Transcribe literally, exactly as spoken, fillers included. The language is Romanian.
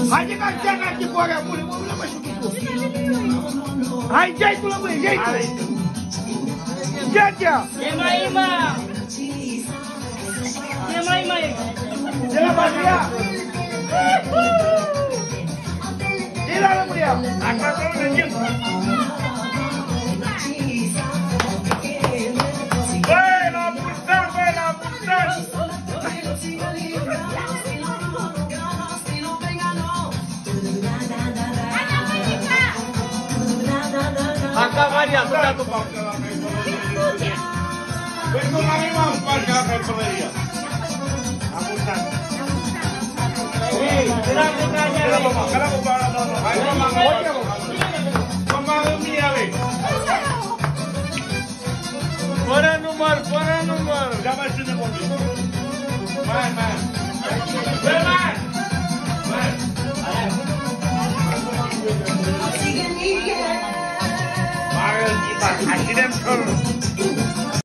Haide că ți-a dat de coarea bună, mă, mă, și tu. Hai, ce-ai tu la mâine, ce-ai tu? Ce-a-tea? Ce mai e, mă? Ce mai mai e? De la Badria? De la Rămânia? Așa să nu mergem. Băi, la mulți ani, băi, la mulți ani! Acá Maria, tu tá do pau. Păi nu mai m-am spart ca pe pălăria. Am mulțat. Ei, dragă, dragă, Căla mama, căla mama, no, no. Hai, mama, oye, mama, mia, vei. Fără număr, fără număr. Já vai ser devolvido. Vai, vai. Vai, vai. Vai. Vai, aqui dentro.